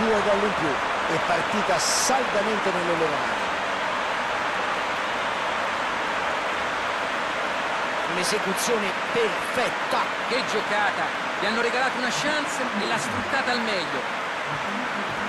2 gol in più e partita saldamente nelle loro mani. Un'esecuzione perfetta. Che giocata! Gli hanno regalato una chance e l'ha sfruttata al meglio.